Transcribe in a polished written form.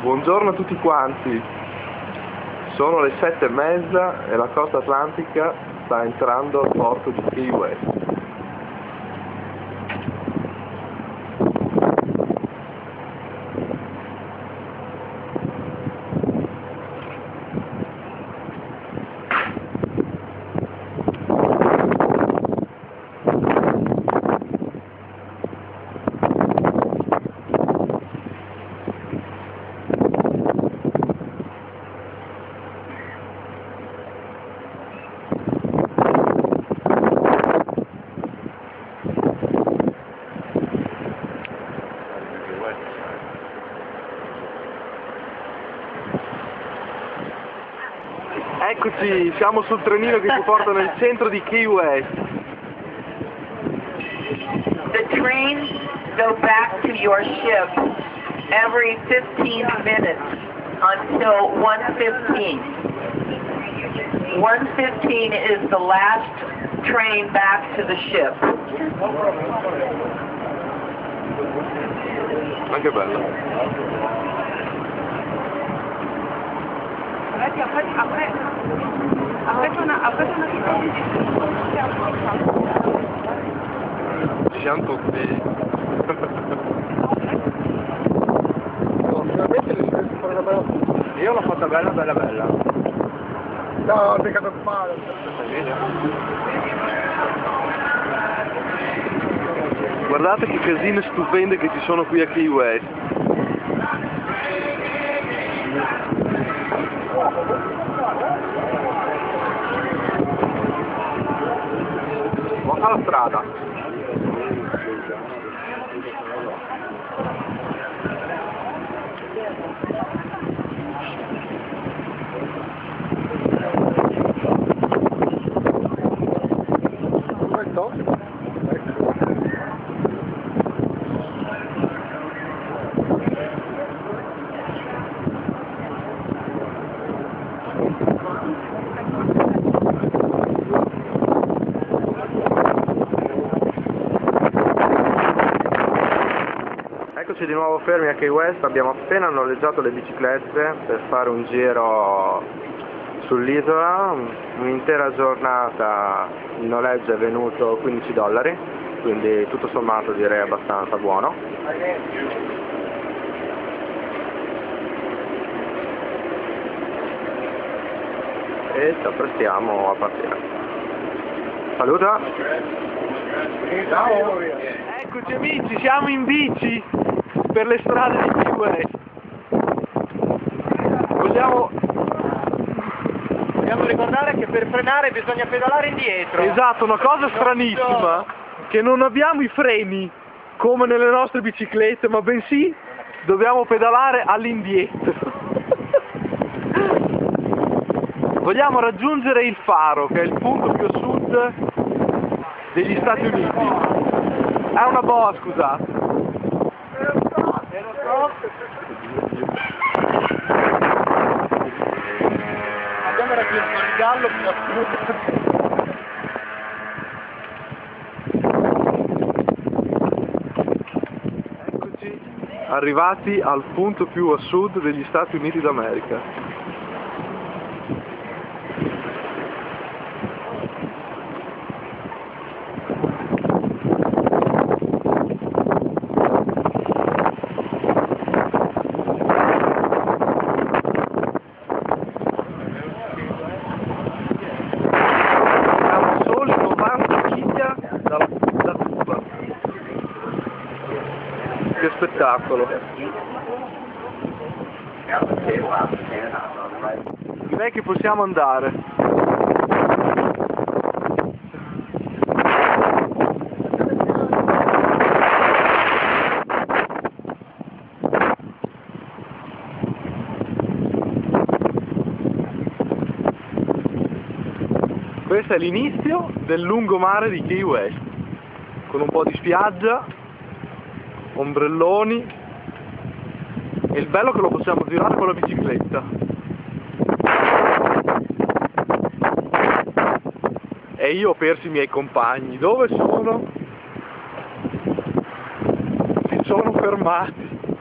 Buongiorno a tutti quanti, sono le 7:30 e la costa atlantica sta entrando al porto di Key West. Eccoci, siamo sul trenino che ci porta nel centro di Key West. The trains go back to your ship every 15 minutes until 1:15. 1:15 is the last train back to the ship. Ma che bello. Ci siamo tutti. Io l'ho fatta bella. No, ho beccato male. Guardate che casine stupende che ci sono qui a Key West. Guarda la strada. Eccoci di nuovo fermi a Key West, abbiamo appena noleggiato le biciclette per fare un giro sull'isola, un'intera giornata il noleggio è venuto $15, quindi tutto sommato direi abbastanza buono. E ci apprestiamo a partire. Saluta! Ciao! Eccoci amici, siamo in bici per le strade di Key West. Dobbiamo ricordare che per frenare bisogna pedalare indietro. Esatto, una cosa stranissima, che non abbiamo i freni come nelle nostre biciclette, ma bensì dobbiamo pedalare all'indietro. Vogliamo raggiungere il faro, che è il punto più a sud degli Stati Uniti. È una boa, scusate. Abbiamo raggiunto il gallo più a sud. Eccoci arrivati al punto più a sud degli Stati Uniti d'America. Che spettacolo! Direi che possiamo andare. Questo è l'inizio del lungomare di Key West, con un po' di spiaggia, ombrelloni, e il bello è che lo possiamo girare con la bicicletta. E io ho perso i miei compagni. Dove sono? Si sono fermati.